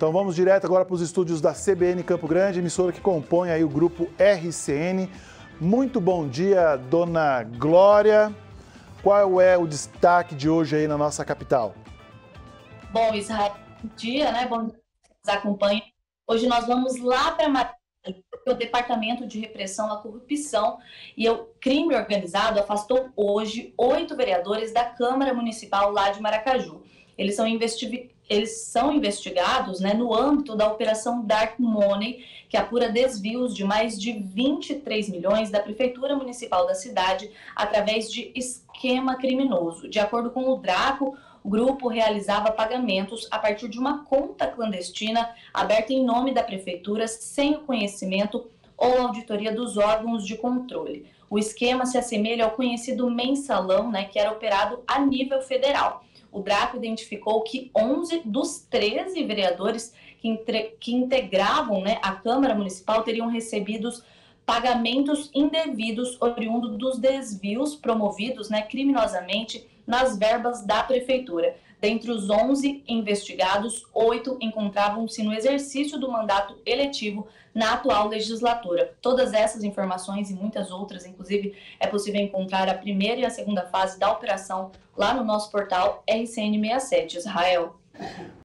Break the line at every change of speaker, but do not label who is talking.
Então vamos direto agora para os estúdios da CBN Campo Grande, emissora que compõe aí o grupo RCN. Muito bom dia, dona Glória. Qual é o destaque de hoje aí na nossa capital?
Bom, Israel, bom dia, né? Bom dia que nos acompanha. Hoje nós vamos lá para o Departamento de Repressão à Corrupção e o Crime Organizado afastou hoje 8 vereadores da Câmara Municipal lá de Maracaju. Eles são investigados, né, no âmbito da Operação Dark Money, que apura desvios de mais de 23 milhões da Prefeitura Municipal da cidade através de esquema criminoso. De acordo com o Draco, o grupo realizava pagamentos a partir de uma conta clandestina aberta em nome da Prefeitura sem o conhecimento ou auditoria dos órgãos de controle. O esquema se assemelha ao conhecido mensalão, né, que era operado a nível federal. O Draco identificou que 11 dos 13 vereadores que integravam, né, a Câmara Municipal teriam recebido pagamentos indevidos oriundos dos desvios promovidos, né, criminosamente nas verbas da Prefeitura. Dentre os 11 investigados, 8 encontravam-se no exercício do mandato eletivo na atual legislatura. Todas essas informações e muitas outras, inclusive, é possível encontrar a primeira e a segunda fase da operação lá no nosso portal RCN67. Israel.